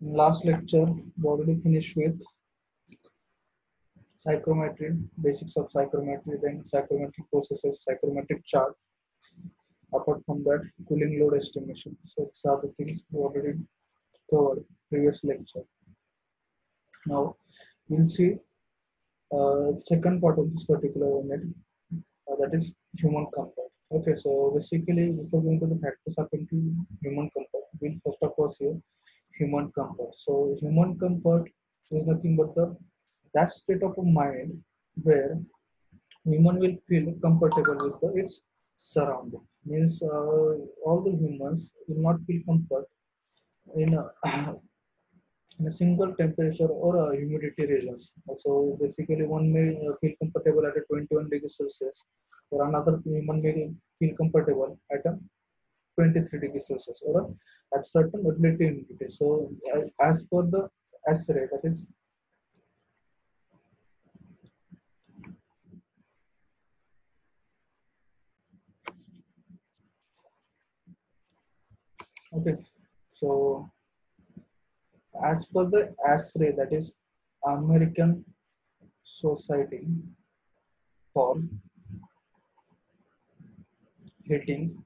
Last lecture, we already finished with psychrometry, basics of psychrometry, then psychrometric processes, psychrometric chart. Apart from that, cooling load estimation. So these are the things we already covered previous lecture. Now we'll see second part of this particular unit, that is human comfort. Okay, so basically, before going to the factors happening to human comfort, we'll first of all see human comfort. So human comfort is nothing but that state of mind where human will feel comfortable with its surrounding. Means all the humans will not feel comfort in a, in a single temperature or humidity regions. So basically, one may feel comfortable at a 21 degrees Celsius, or another human may feel comfortable at a 23 degrees Celsius, or at certain relative humidity. So as per the S-ray, that is okay. So as per the ASRE, that is American Society for Heating,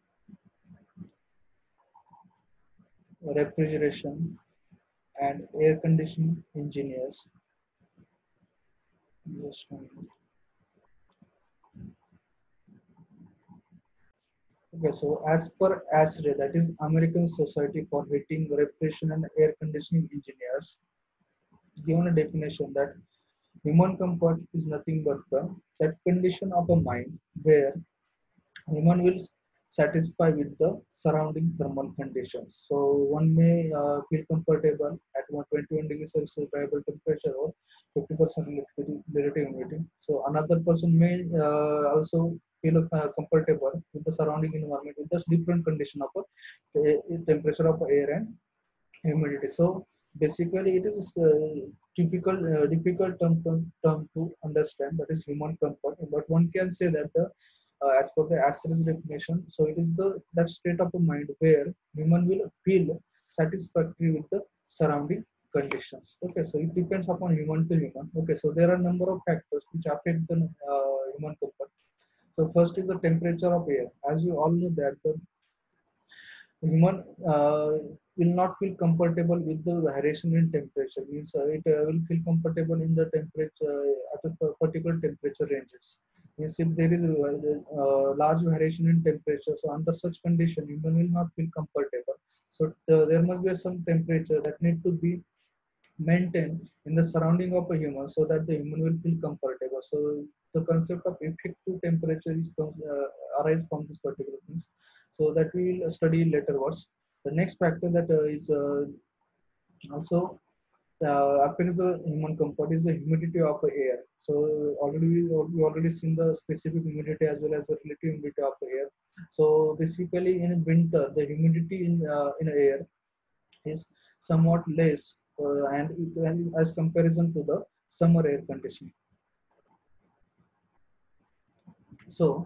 Refrigeration, and Air Conditioning Engineers. Just a minute. Okay, so as per ASRE, that is American Society for Heating, Refrigeration, and Air Conditioning Engineers, given a definition that human comfort is nothing but that condition of a mind where human will satisfy with the surrounding thermal conditions. So one may feel comfortable at 121 degrees Celsius variable temperature or 50% relative humidity. So another person may also feel comfortable with the surrounding environment with the different condition of temperature of air and humidity. So basically, it is difficult term to understand. That is human comfort. But one can say that as per the ASRS definition, so it is the that state of mind where human will feel satisfactory with the surrounding conditions. Okay, so it depends upon human to human. Okay, so there are number of factors which affect the human comfort. So first is the temperature of air. As you all know that the human will not feel comfortable with the variation in temperature. Means it will feel comfortable in the temperature at a particular temperature ranges. Means if there is a large variation in temperature, so under such condition human will not feel comfortable. So there must be some temperature that need to be maintained in the surrounding of a human so that the human will feel comfortable. So the concept of effective temperature is arise from this particular things. So that we will study later words. The next factor that is also affects the human comfort is the humidity of the air. So we already seen the specific humidity as well as the relative humidity of the air. So basically in winter the humidity in air is somewhat less and as comparison to the summer air conditioning. So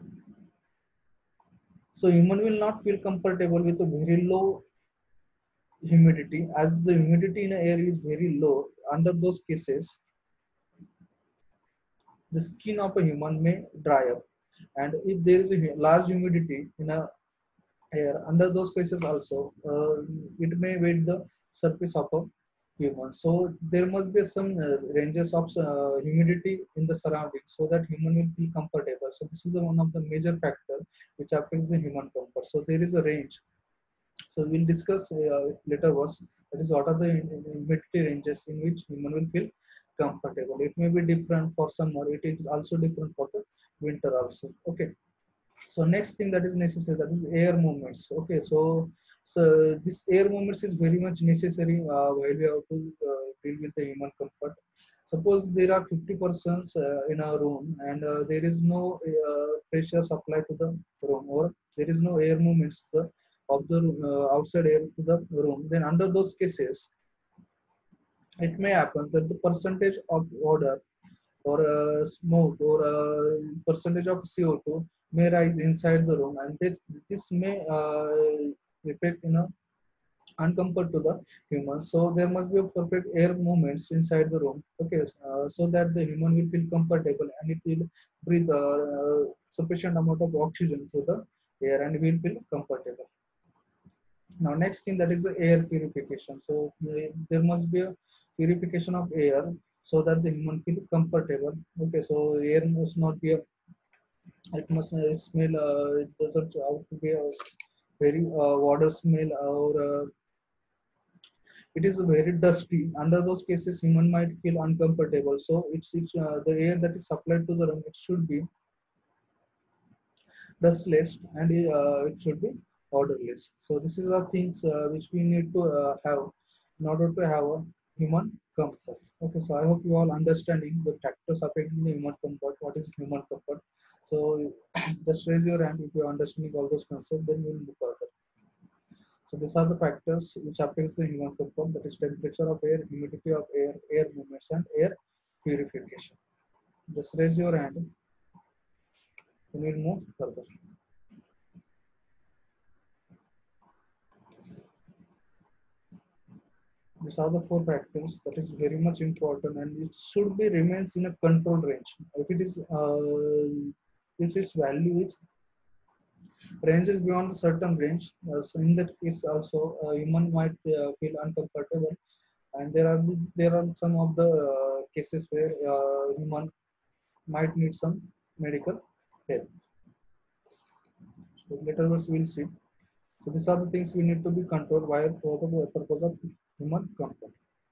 so human will not feel comfortable with a very low humidity as the humidity in the air is very low. Under those cases, the skin of a human may dry up, and if there is a large humidity in a air, under those cases also it may wet the surface of a human. So there must be some ranges of humidity in the surroundings so that human will feel comfortable. So this is the one of the major factor which affects the human comfort. So there is a range. So we'll discuss later was that is what are the humidity ranges in which human will feel comfortable. It may be different for summer, it is also different for the winter also. Okay, so next thing that is necessary, that is air movements. Okay, so this air movements is very much necessary while we have to deal with the human comfort. Suppose there are 50 persons in a room and there is no pressure supply to the room, or there is no air movements of the outside air to the room. Then under those cases it may happen that the percentage of odor or smoke or percentage of CO2 may rise inside the room, and this may affect uncompared to the human. So there must be a perfect air movements inside the room, okay, so that the human will feel comfortable and it will breathe sufficient amount of oxygen through the air and will feel comfortable. Now next thing, that is the air purification. So there must be a purification of air so that the human feel comfortable, okay. So air must not be a, it must smell, it doesn't have to be a very water smell, or it is very dusty. Under those cases, human might feel uncomfortable. So it's the air that is supplied to the room. It should be dustless and it should be odorless. So this is the things which we need to have in order to have a human comfort. Okay, so I hope you all understanding the factors affecting the human comfort. What is human comfort? So just raise your hand if you are understanding all those concepts. Then we will move further. So these are the factors which affects the human comfort, that is temperature of air, humidity of air, air movements, and air purification. Just raise your hand. We will move further. These are the four factors that is very much important, and it should be remains in a controlled range. If it is if its value is ranges beyond a certain range, so in that case also human might feel uncomfortable, and there are some of the cases where human might need some medical help. So later words we'll see. So these are the things we need to be controlled while for the purpose of human comfort.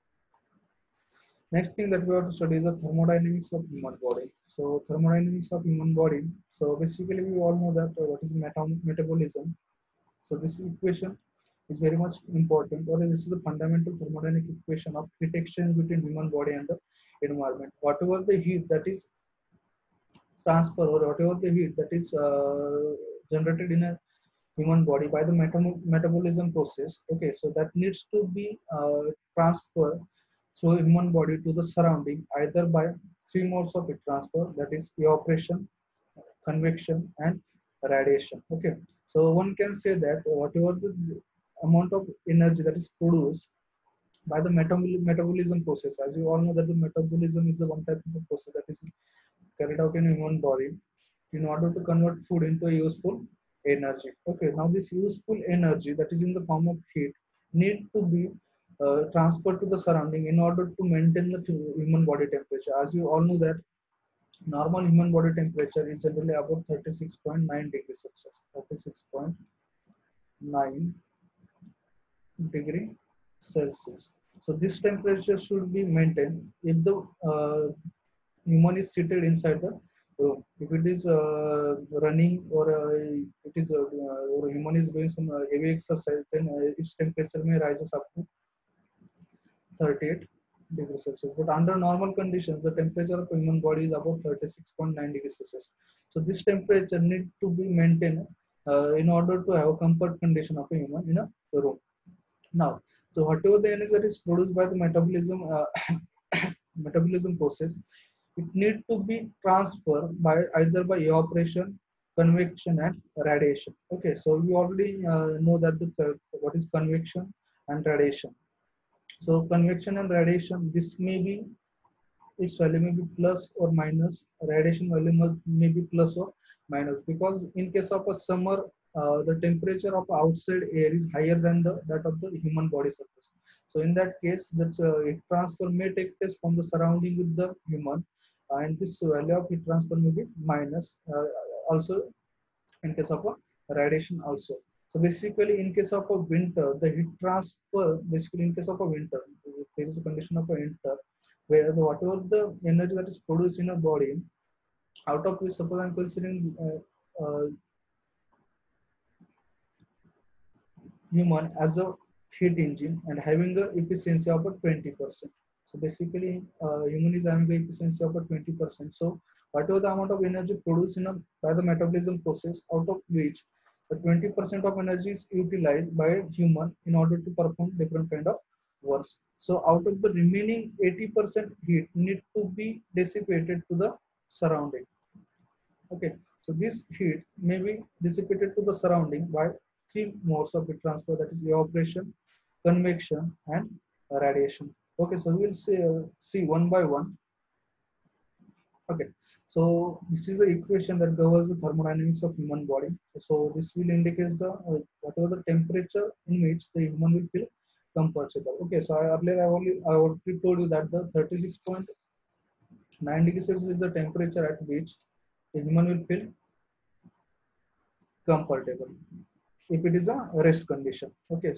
Next thing that we have to study is the thermodynamics of human body. So thermodynamics of human body. So basically we all know that what is metabolism. So this equation is very much important, or this is the fundamental thermodynamic equation of heat exchange between human body and the environment. Whatever the heat that is transfer, or whatever the heat that is generated in a human body by the metabolism process, okay, so that needs to be transferred through human body to the surrounding either by three modes of heat transfer, that is evaporation, convection, and radiation, okay. So one can say that whatever the amount of energy that is produced by the metabolism process, as you all know that the metabolism is the one type of process that is carried out in a human body in order to convert food into a useful energy. Okay, now this useful energy that is in the form of heat need to be transferred to the surrounding in order to maintain the human body temperature. As you all know that normal human body temperature is generally about 36.9 degrees Celsius. 36.9 degree Celsius. So this temperature should be maintained if the human is seated inside the room. If it is running, or it is or human is doing some heavy exercise, then its temperature may rises up to 38 degrees Celsius. But under normal conditions, the temperature of human body is about 36.9 degrees Celsius. So this temperature need to be maintained in order to have a comfort condition of a human in a room. Now, so whatever the energy that is produced by the metabolism process, it need to be transferred by either by evaporation, convection, and radiation. Okay, so we already know that the what is convection and radiation. So convection and radiation, this may be, its value may be plus or minus. Radiation value may be plus or minus, because in case of a summer, the temperature of outside air is higher than the that of the human body surface. So in that case, that heat transfer may take place from the surrounding with the human, and this value of heat transfer may be minus. Also, in case of a radiation also. So basically, in case of a winter, the heat transfer, basically in case of a winter, if there is a condition of a winter where whatever the energy that is produced in a body, out of which suppose I'm considering human as a heat engine and having the efficiency of a 20%. So basically, human is having the efficiency of a 20%. So whatever the amount of energy produced in a, by the metabolism process, out of which the 20% of energy is utilized by a human in order to perform different kind of works. So out of the remaining 80% heat need to be dissipated to the surrounding. Okay, so this heat may be dissipated to the surrounding by three modes of heat transfer, that is evaporation, convection, and radiation. Okay, so we will see one by one. Okay, so this is the equation that governs the thermodynamics of human body. So this will indicate the whatever the temperature in which the human will feel comfortable. Okay, so I already told you that the 36.9 degrees Celsius is the temperature at which the human will feel comfortable if it is a rest condition. Okay,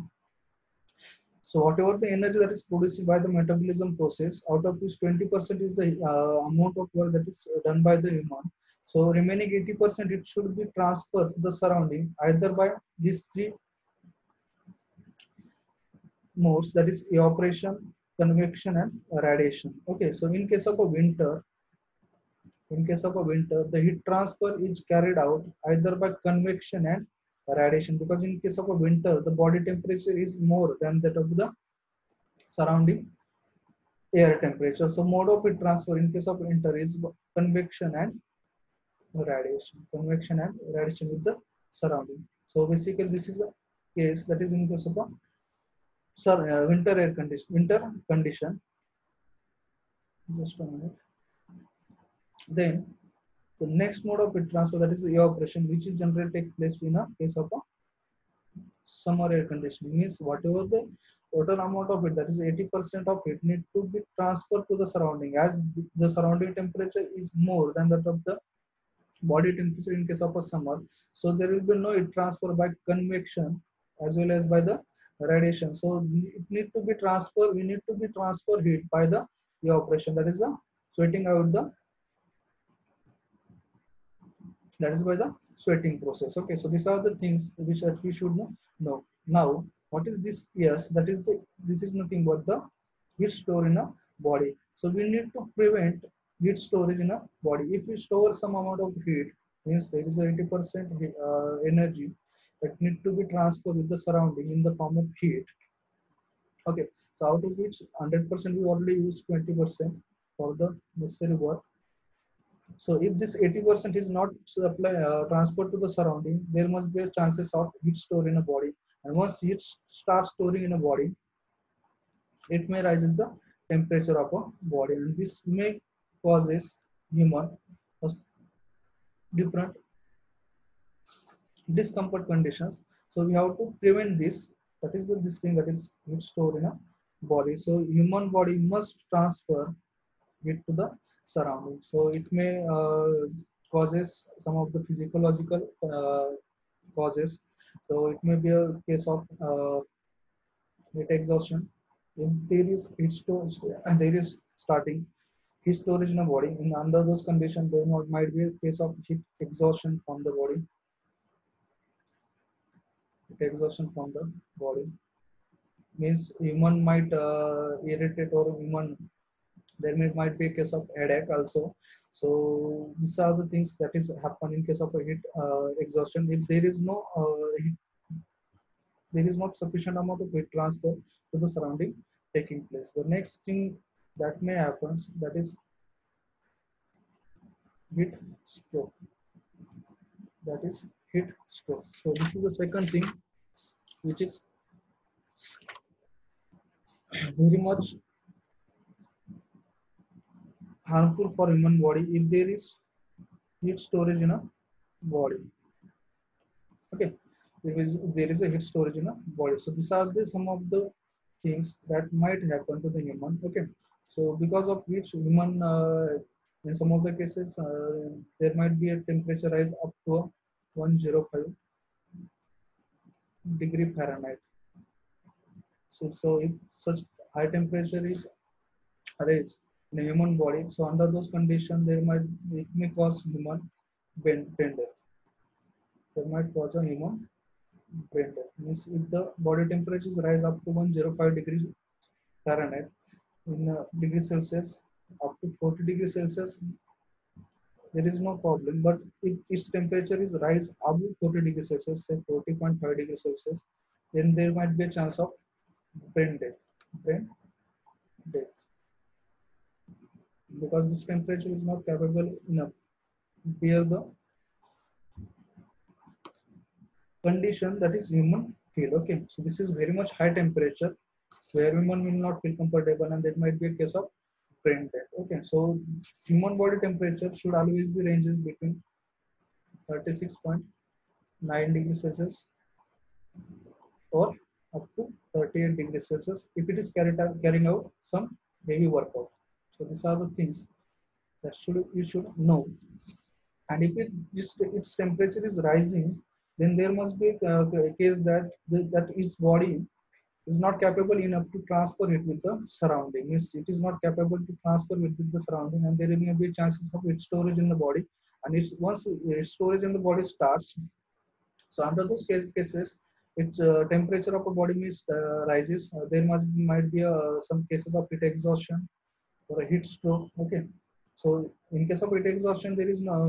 so whatever the energy that is produced by the metabolism process, out of which 20% is the amount of work that is done by the human. So remaining 80% it should be transferred to the surrounding either by these three modes, that is evaporation, convection, and radiation. Okay, so in case of a winter, the heat transfer is carried out either by convection and radiation, because in case of a winter, the body temperature is more than that of the surrounding air temperature. So mode of heat transfer in case of winter is convection and radiation. Convection and radiation with the surrounding. So basically, this is the case that is in case of a winter air condition. Winter condition. Just a minute. Then the next mode of heat transfer, that is evaporation, which is generally take place in a case of a summer air conditioning. Means whatever the total amount of it, that is 80% of it, need to be transferred to the surrounding, as the surrounding temperature is more than that of the body temperature in case of a summer. So there will be no heat transfer by convection as well as by the radiation. So it need to be transfer. We need to be transfer heat by the evaporation, that is the sweating out the, that is by the sweating process. Okay, so these are the things which that we should know. Now what is this? Yes, that is the, this is nothing but the heat store in a body. So we need to prevent heat storage in a body. If we store some amount of heat, means there is a 80% energy that need to be transferred with the surrounding in the form of heat. Okay, so out of which 100% we already use 20% for the necessary work. So if this 80% is not transferred to the surrounding, there must be a chances of heat store in a body. And once heat starts storing in a body, it may raises the temperature of a body, and this may causes human different discomfort conditions. So we have to prevent this. That is this thing that is heat stored in a body. So human body must transfer it to the surrounding. So it may causes some of the physiological causes. So it may be a case of heat exhaustion. If there is heat storage and there is starting heat storage in a body, in under those conditions, there might be a case of heat exhaustion from the body. Heat exhaustion from the body means human might irritate, or human there might be a case of headache also. So these are the things that is happen in case of a heat exhaustion. If there is no there is not sufficient amount of heat transfer to the surrounding taking place. The next thing that may happen, that is heat stroke. That is heat stroke. So this is the second thing which is very much harmful for human body if there is heat storage in a body. Okay, there is a heat storage in a body. So these are the some of the things that might happen to the human. Okay, so because of which human in some of the cases there might be a temperature rise up to 105 degree Fahrenheit. So if such high temperature is raised in a human body, so under those conditions it may cause human brain death. There might cause a human brain death. Means if the body temperatures rise up to 105 degrees Fahrenheit in degrees Celsius up to 40 degrees Celsius, there is no problem. But if its temperature is rise above 40 degrees Celsius, say 40.5 degrees Celsius, then there might be a chance of brain death. Brain death. Because this temperature is not capable enough to bear the condition that is human feel. Okay, so this is very much high temperature where human will not feel comfortable, and that might be a case of brain death. Okay, so human body temperature should always be ranges between 36.9 degrees Celsius or up to 38 degrees Celsius if it is carrying out some heavy workout. So these are the things that you should know. And if its temperature is rising, then there must be a case that that its body is not capable enough to transfer it with the surrounding. It is not capable to transfer it with the surrounding, and there may be chances of its storage in the body. And once its storage in the body starts, so under those cases, its temperature of a body rises. There might be some cases of heat exhaustion or a heat stroke. Okay, so in case of heat exhaustion, there is no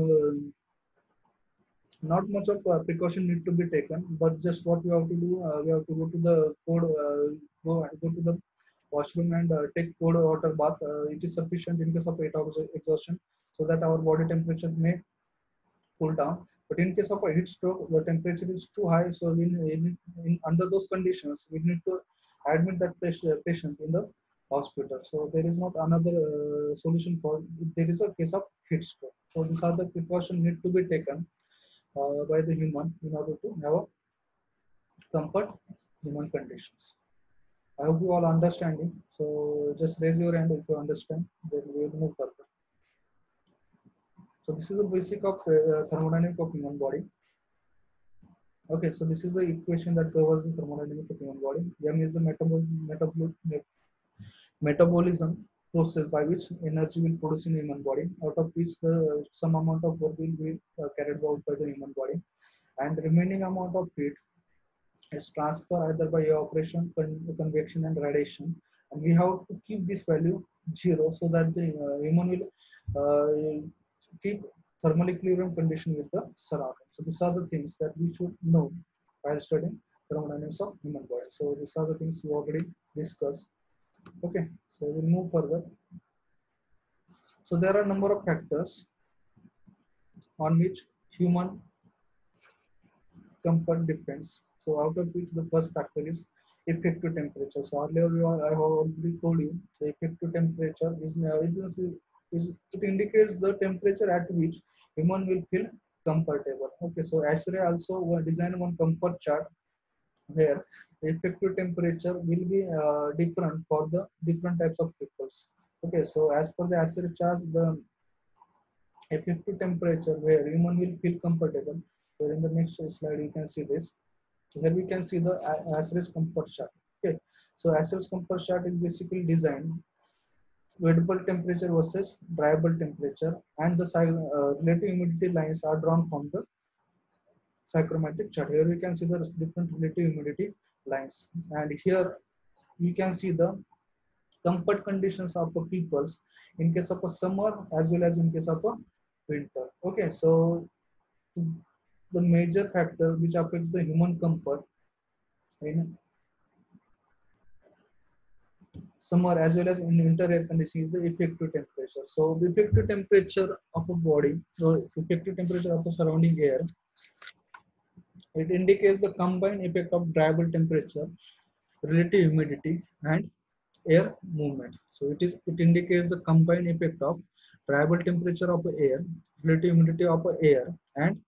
not much of precaution need to be taken, but just what we have to do, we have to go to the go to the washroom and take cold water bath. It is sufficient in case of heat exhaustion, so that our body temperature may cool down. But in case of a heat stroke, the temperature is too high, so under those conditions, we need to admit that patient in the hospital. So there is not another solution for if there is a case of heat stroke. So these are the precautions need to be taken by the human in order to have a comfort human conditions. I hope you all understanding. So just raise your hand if you understand. Then we will move further. So this is the basic of thermodynamic of human body. Okay, so this is the equation that covers the thermodynamic of human body. M is the metabolism process by which energy will produce in human body, out of which the some amount of work will be carried out by the human body, and the remaining amount of heat is transferred either by evaporation, convection, and radiation. And we have to keep this value zero so that the human will keep thermal equilibrium condition with the surrounding. So these are the things that we should know while studying thermodynamics of human body. So these are the things we already discussed. Okay, so we'll move further. So there are a number of factors on which human comfort depends. So out of which the first factor is effective temperature. So earlier I have already told you the effective temperature it indicates the temperature at which human will feel comfortable. Okay, so Ashray also designed one comfort chart where the effective temperature will be different for the different types of peoples. Okay, so as per the Ashray chart, the effective temperature where human will feel comfortable. Where in the next slide you can see this. So here we can see the Asher's comfort chart. Okay, so Asher's comfort chart is basically designed wettable temperature versus dryable temperature, and the relative humidity lines are drawn from the psychrometric chart. Here we can see the different relative humidity lines, and here you can see the comfort conditions of the peoples in case of a summer as well as in case of a winter. Okay, so the major factor which affects the human comfort in summer as well as in winter air conditioning is the effective temperature. So the effective temperature of a body, so effective temperature of the surrounding air, it indicates the combined effect of dryable temperature, relative humidity, and air movement. So it indicates the combined effect of dryable temperature of air, relative humidity of air, and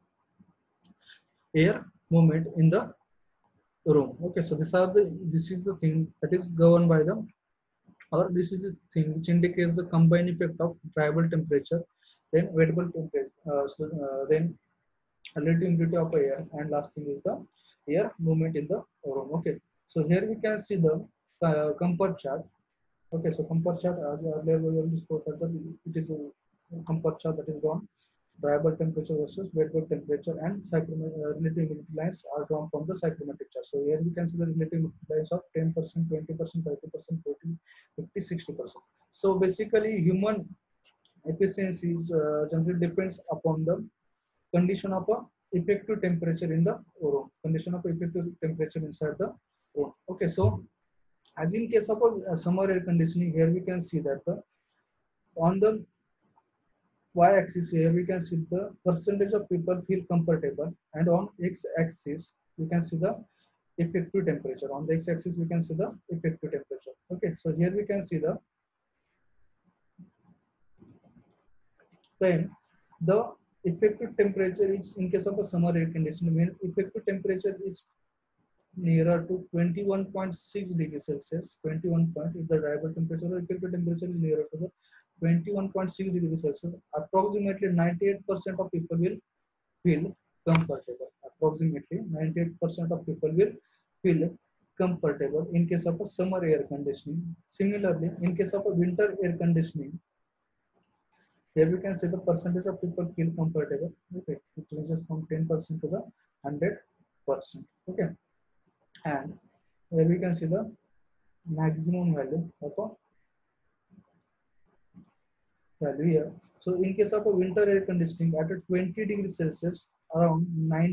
air movement in the room. Okay, so this is the thing that is governed by the, or this is the thing which indicates the combined effect of dryable temperature, then wettable temperature, then relative humidity of air, and last thing is the air movement in the room. Okay, so here we can see the comfort chart. Okay, so comfort chart, as earlier we already spoke that it is a comfort chart that is drawn. Variable temperature versus wettable temperature, and relative humidity lines are drawn from the psychrometric chart. So here we can see the relative humidity lines of 10%, 20%, 30%, 40, 50, 60%. So basically, human efficiency generally depends upon the condition of a effective temperature in the room. Condition of effective temperature inside the room. Okay, so as in case of a summer air conditioning, here we can see that the on the y-axis here we can see the percentage of people feel comfortable, and on x-axis we can see the effective temperature. On the x-axis we can see the effective temperature. Okay, so here we can see the when the effective temperature is in case of a summer air conditioner, when effective temperature is nearer to 21.6 degrees Celsius. 21 point if the drivable temperature or effective temperature is nearer to the 21.6 degrees Celsius, approximately 98% of people will feel comfortable. Approximately 98% of people will feel comfortable in case of a summer air conditioning. Similarly, in case of a winter air conditioning, here we can see the percentage of people feel comfortable. Okay, it ranges from 10% to the 100%. Okay, and here we can see the maximum value of a value here. So in case of a winter air conditioning at a 20 degrees Celsius, around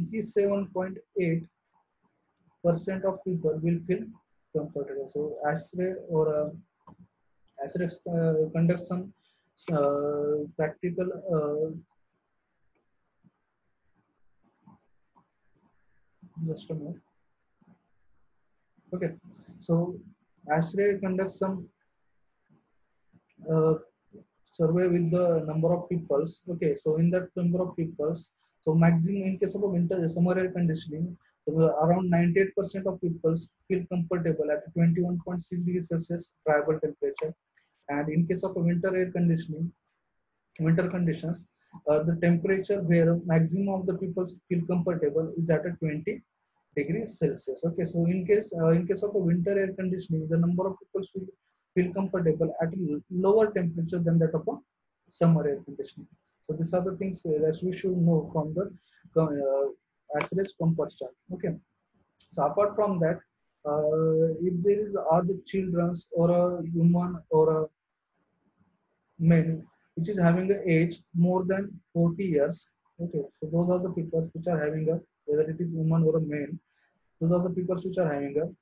97.8% of people will feel comfortable. So ASHRAE or ASHRAE conduct some practical just a minute. Okay, so ASHRAE conducts some uh, survey with the number of peoples. Okay, so in that number of peoples, so maximum in case of a winter summer air conditioning, around 98% of people feel comfortable at 21.6 degrees Celsius drivable temperature. And in case of a winter air conditioning, winter conditions, the temperature where maximum of the people feel comfortable is at a 20 degrees Celsius. Okay, so in case of a winter air conditioning, the number of people feel comfortable at a lower temperature than that of a summer air conditioning. So these are the things that we should know from the ASHRAE comfort chart. Okay, so apart from that, if there is are the children's or a human or a men which is having an age more than 40 years. Okay, so those are the people which are having a, whether it is woman or a man, those are the people which are having a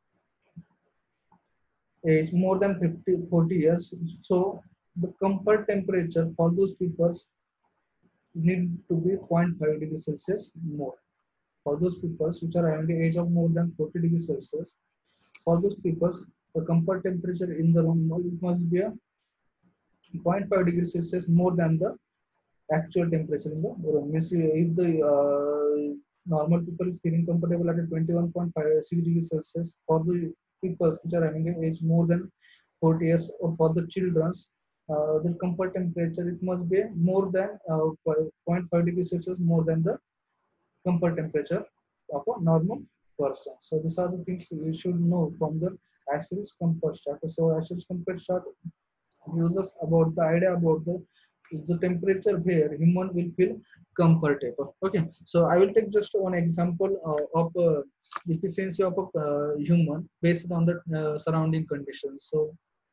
age more than 40 years. So the comfort temperature for those people need to be zero point 0.5 degrees Celsius more. For those people which are having an age of more than 40 degrees Celsius, for those people, the comfort temperature in the room must be a zero point 0.5 degrees Celsius more than the actual temperature in the room. Means if the normal people is feeling comfortable at a 21.56 degrees Celsius, for the people which are having an age more than 40 years, or for the children's, the comfort temperature it must be more than 0.5 degrees Celsius more than the comfort temperature of a normal person. So these are the things we should know from the ASHRAE comfort chart. So ASHRAE comfort chart uses about the idea about the temperature where human will feel comfortable. Okay, so I will take just one example of efficiency of a human based on the surrounding conditions. So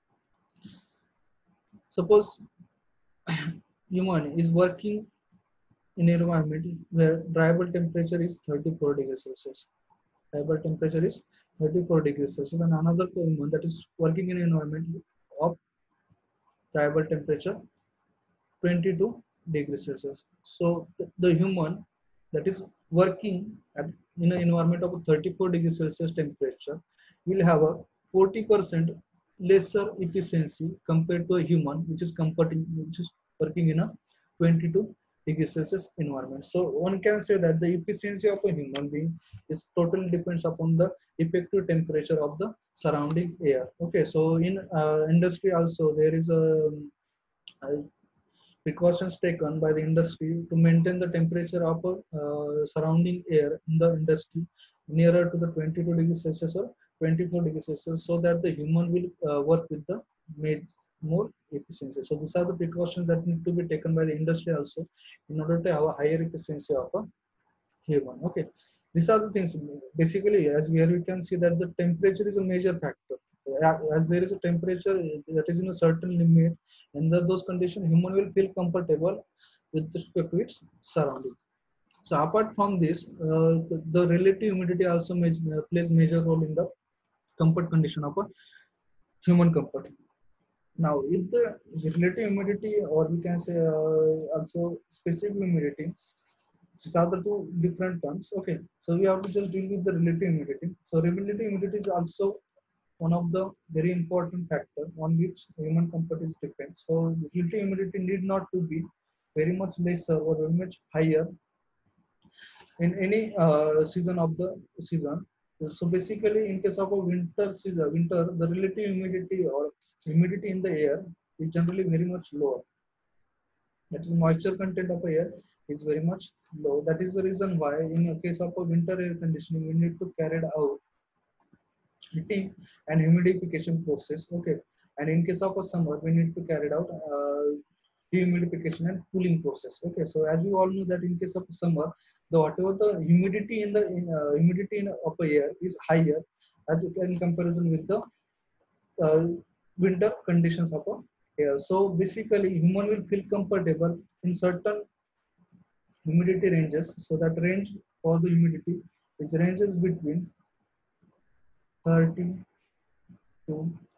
suppose human is working in an environment where drivable temperature is 34 degrees Celsius. Drivable temperature is 34 degrees Celsius, and another human that is working in an environment of drivable temperature 22 degrees Celsius. So the human that is working in an environment of 34 degrees Celsius temperature will have a 40% lesser efficiency compared to a human which is working in a 22 degrees Celsius environment. So one can say that the efficiency of a human being is totally depends upon the effective temperature of the surrounding air. Okay, so in industry also there is a precautions taken by the industry to maintain the temperature of surrounding air in the industry nearer to the 22 degrees Celsius or 24 degrees Celsius, so that the human will work with the more efficiency. So these are the precautions that need to be taken by the industry also in order to have a higher efficiency of a human. Okay, these are the things. Basically, as here we can see that the temperature is a major factor. As there is a temperature that is in a certain limit, under those conditions, human will feel comfortable with respect to its surrounding. So apart from this, the relative humidity also plays major role in the comfort condition of a human comfort. Now, if the relative humidity, or we can say also specific humidity, These are the two different terms. Okay, so we have to just deal with the relative humidity. So relative humidity is also one of the very important factor on which human comfort is depend. So relative humidity need not to be very much lesser or very much higher in any season of the season. So basically, in case of a winter season, winter, the relative humidity or humidity in the air is generally very much lower. That is, moisture content of air is very much low. That is the reason why in a case of a winter air conditioning, we need to carry out heating and humidification process. Okay, and in case of a summer, we need to carry out dehumidification and cooling process. Okay, so as you all know that in case of summer, the whatever the humidity in the humidity in upper air is higher as in comparison with the uh, winter conditions of a air. So basically, human will feel comfortable in certain humidity ranges. So that range for the humidity is ranges between 30 to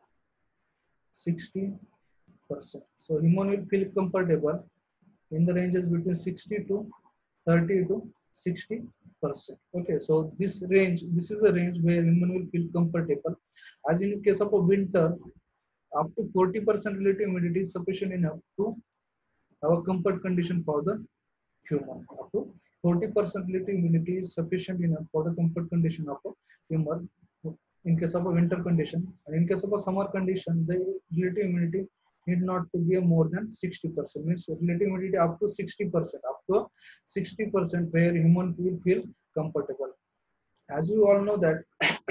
60%. So human will feel comfortable in the ranges between 60 to 30 to 60%. Okay, so this is a range where human will feel comfortable. As in case of a winter, up to 40% relative humidity is sufficient enough to have a comfort condition for the human. Up to 40% relative humidity is sufficient enough for the comfort condition of a human in case of a winter condition. And in case of a summer condition, the relative humidity need not to be a more than 60%. Means relative humidity up to 60%, up to 60% where human will feel comfortable. As we all know that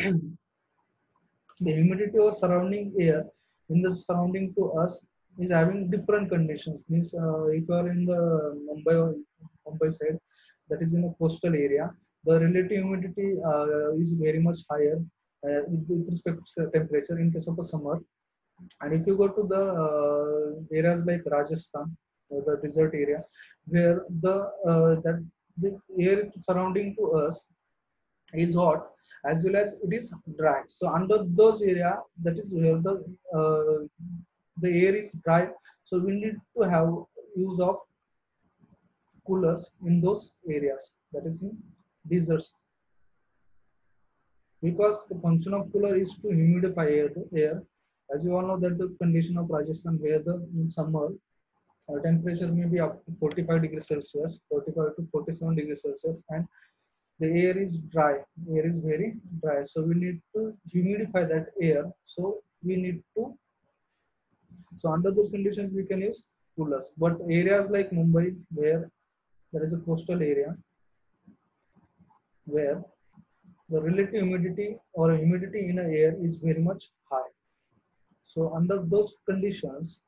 the humidity of surrounding air in the surrounding to us is having different conditions. Means if you are in the Mumbai side, that is in a coastal area, the relative humidity is very much higher with respect to temperature in case of a summer. And if you go to the areas like Rajasthan, the desert area, where that the air surrounding to us is hot as well as it is dry. So under those area, that is where uh, the air is dry, so we need to have use of coolers in those areas, that is in deserts, because the function of cooler is to humidify air. As you all know that the condition of Rajasthan, where the in summer temperature may be up to 45 degrees Celsius, 45 to 47 degrees Celsius, and the air is dry, air is very dry, so we need to humidify that air. So we need to, so under those conditions we can use coolers. But areas like Mumbai, where there is a coastal area, where the relative humidity or humidity in the air is very much high, so under those conditions,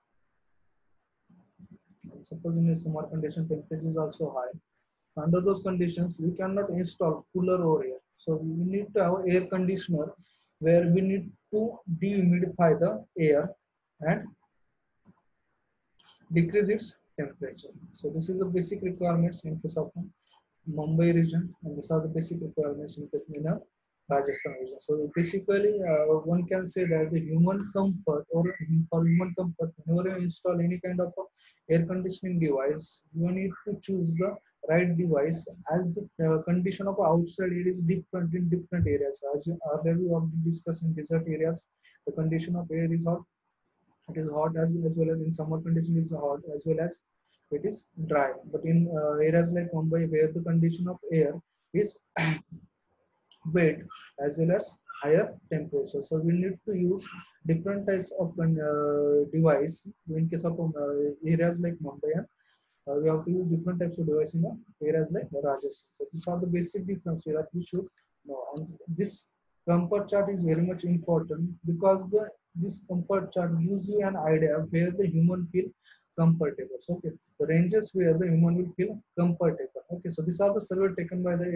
suppose in a summer condition temperature is also high, under those conditions we cannot install cooler over here. So we need to have air conditioner where we need to dehumidify the air and decrease its temperature. So this is the basic requirements in case of Mumbai region, and these are the basic requirements in case in a Rajasthan region. So basically, one can say that the human comfort, or for human comfort, whenever you install any kind of air conditioning device, you need to choose the right device, as the condition of outside air is different in different areas. As you earlier we already discussed, in desert areas, the condition of air is hot. It is hot as well as in summer condition is hot as well as it is dry. But in areas like Mumbai, where the condition of air is wet as well as higher temperature, so we need to use different types of device. In case of areas like Mumbai, we have to use different types of device in the areas like Rajasthan. So these are the basic difference that we should know. And this comfort chart is very much important, because this comfort chart gives you an idea where the human feel comfortable. So okay, the ranges where the human will feel comfortable. Okay, so these are the survey taken by the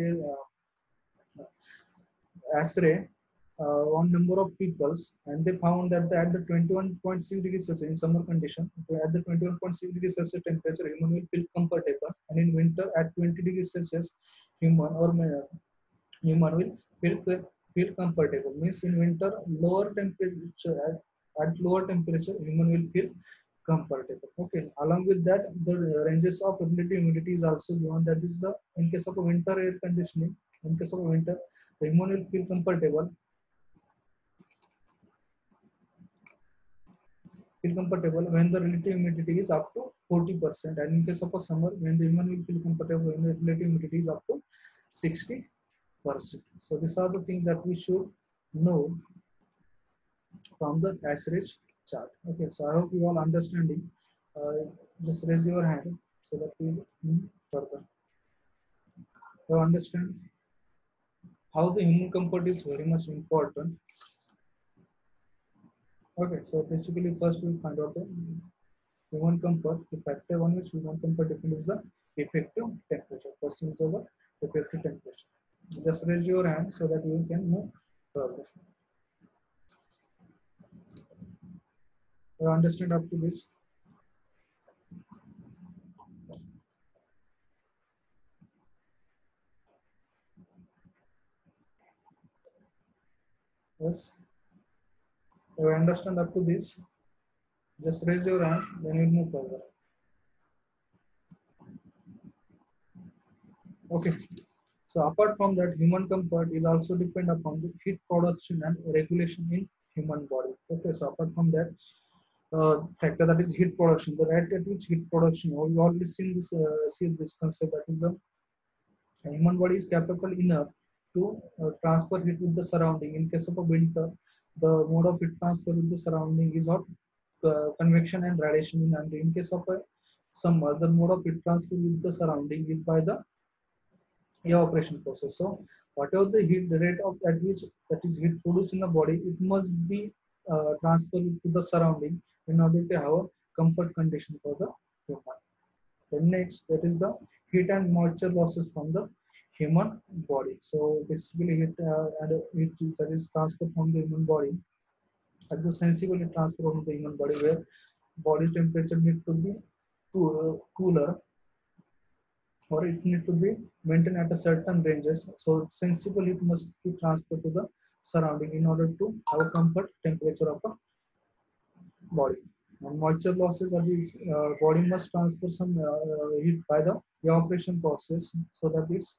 ASRE on number of peoples, and they found that at the 21.6 degrees Celsius in summer condition, at the 21.6 degrees Celsius temperature, human will feel comfortable, and in winter at 20 degrees Celsius, human or human will feel comfortable. Means in winter, lower temperature at lower temperature, human will feel comfortable. Okay. Along with that, the ranges of relative humidity is also given. That is the in case of a winter air conditioning. In case of a winter, the human will feel comfortable. Feel comfortable when the relative humidity is up to 40%, and in case of a summer, when the human will feel comfortable when the relative humidity is up to 60%. So these are the things that we should know from the average chart. Okay, so I hope you all understanding. Just raise your hand so that we move further. You understand how the human comfort is very much important. Okay, so basically first we find out the human comfort. The factor one which human comfort defines is the effective temperature. First is the effective temperature. Just raise your hand so that you can move further. You understand up to this? Yes. You understand up to this? Just raise your hand, then we'll move further. Okay. So apart from that, human comfort is also depend upon the heat production and regulation in human body. Okay. So apart from that, factor that is heat production, the rate at which heat production, we always see this concept that is the human body is capable enough to transfer heat with the surrounding. In case of a winter, the mode of heat transfer with the surrounding is of convection and radiation. And in case of a summer, the mode of heat transfer with the surrounding is by the evaporation process. So whatever the heat the rate of at which that is heat produced in the body, it must be transferred to the surrounding in order to have a comfort condition for the human. Then next, that is the heat and moisture losses from the human body. So basically, heat and heat that is transferred from the human body at the sensibly transfer from the human body, where body temperature need to be cooler, or it need to be maintained at a certain ranges. So sensibly it must be transferred to the surrounding in order to have a comfort temperature of a body. And moisture losses are these body must transfer some heat by the evaporation process so that it's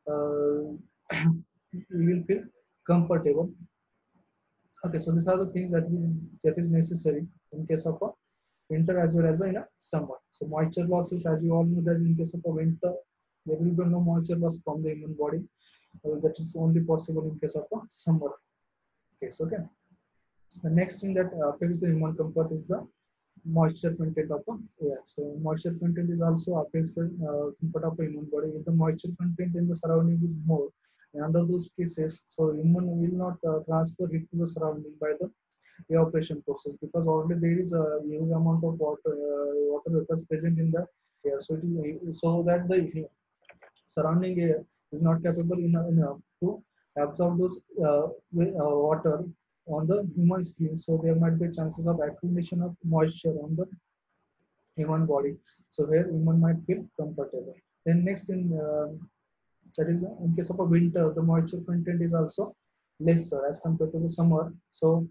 you will feel comfortable. Okay, so these are the things that is necessary in case of a winter as well as in a summer. So moisture losses, as you all know, that in case of a winter, there will be no moisture loss from the human body. That is only possible in case of a summer case. Okay. The next thing that affects the human comfort is the moisture content of the air. So moisture content is also affects the comfort of the human body. If the moisture content in the surrounding is more, and under those cases, so human will not transfer heat to the surrounding by the evaporation process, because already there is a huge amount of water vapors present in the air. So so that the surrounding air is not capable enough to absorb those water on the human skin. So there might be chances of accumulation of moisture on the human body. So where human might feel comfortable. Then next in that is in case of a winter, the moisture content is also lesser as compared to the summer. So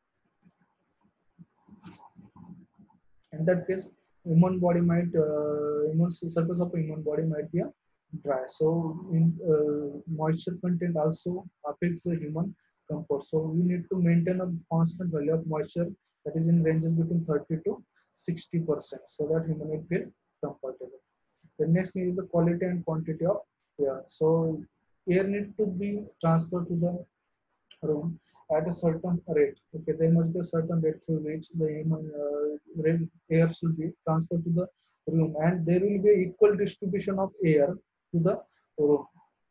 in that case, human body might human surface of a human body might be dry. So in moisture content also affects the human comfort. So we need to maintain a constant value of moisture that is in ranges between 30 to 60%, so that human will feel comfortable. The next thing is the quality and quantity of air. So air need to be transferred to the room at a certain rate. Okay, there must be a certain rate through which the human air should be transferred to the room, and there will be equal distribution of air to the room.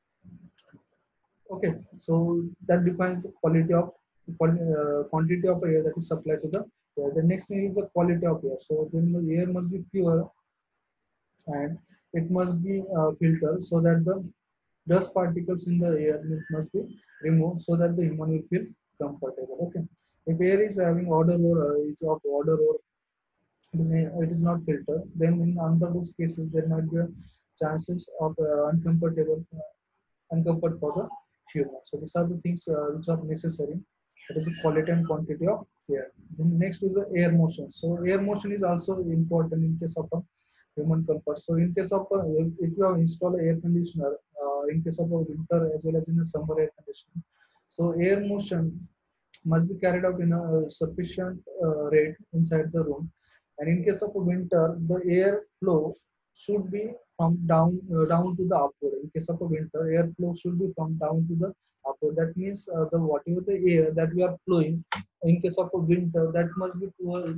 Okay, so that defines the quality of quantity of air that is supplied to the air. The next thing is the quality of air. So then the air must be pure, and it must be filtered so that the dust particles in the air must be removed so that the human will feel comfortable. Okay. If air is having odor, or is of odor, or it is not filtered, then in under those cases there might be chances of uncomfort for the human. So these are the things which are necessary. That is the quality and quantity of air. Then next is the air motion. So air motion is also important in case of a human comfort. So in case of if you have installed air conditioner, in case of a winter as well as in a summer air conditioner, so air motion must be carried out in a sufficient rate inside the room. And in case of a winter, the air flow should be from down to the upward. In case of a winter, air flow should be from down to the upward. That means the whatever the air that we are flowing in case of a winter, that must be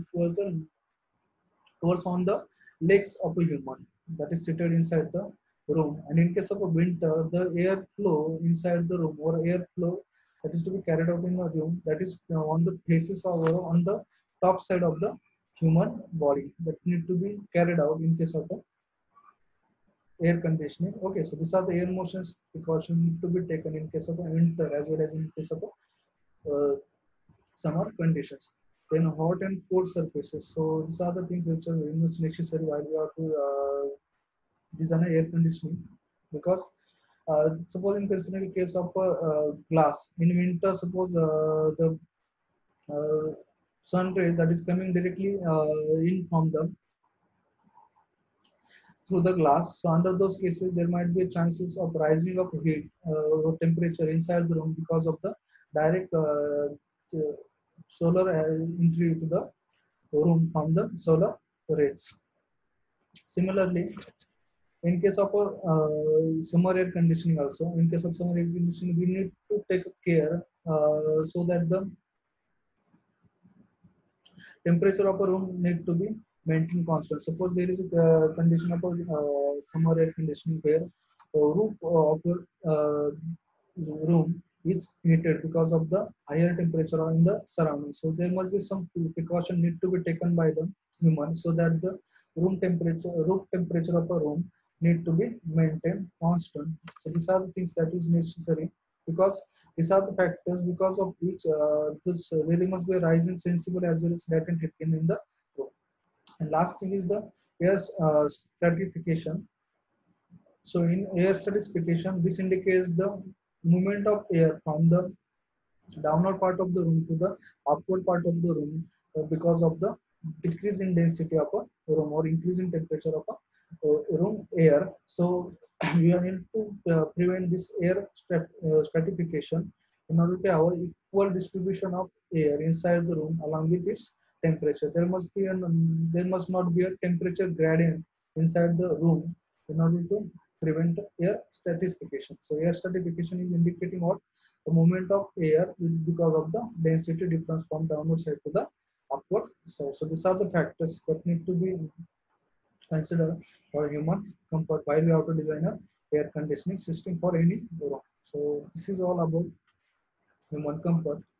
towards on the legs of a human that is seated inside the room. And in case of a winter, the air flow inside the room or air flow that is to be carried out in the room that is on the faces or on the top side of the human body that need to be carried out in case of a air conditioning. Okay, so these are the air motions precaution need to be taken in case of a winter as well as in case of a summer conditions. Then hot and cold surfaces. So these are the things which are very much necessary while we have to design air conditioning, because suppose in considering case of glass in winter, suppose the sun rays that is coming directly in from the through the glass. So under those cases, there might be chances of rising of heat or temperature inside the room because of the direct solar entry to the room from the solar rays. Similarly, in case of a summer air conditioning also, in case of summer air conditioning, we need to take care so that the temperature of a room need to be maintained constant. Suppose there is a condition of a summer air conditioning where roof of a room is heated because of the higher temperature in the surroundings. So there must be some precaution need to be taken by the human so that the roof temperature of a room need to be maintained constant. So these are the things that is necessary, because these are the factors because of which this really must be a rising sensible as well as latent heat in the room. And last thing is the air stratification. So in air stratification, this indicates the movement of air from the downward part of the room to the upward part of the room because of the decrease in density of a room or increase in temperature of a room air. So we are need to prevent this air stratification in order to have equal distribution of air inside the room along with its temperature. There must not be a temperature gradient inside the room in order to prevent air stratification. So air stratification is indicating what the movement of air is because of the density difference from downward side to the upward side. So these are the factors that need to be considered for human comfort while we have to design a air conditioning system for any room. So this is all about human comfort.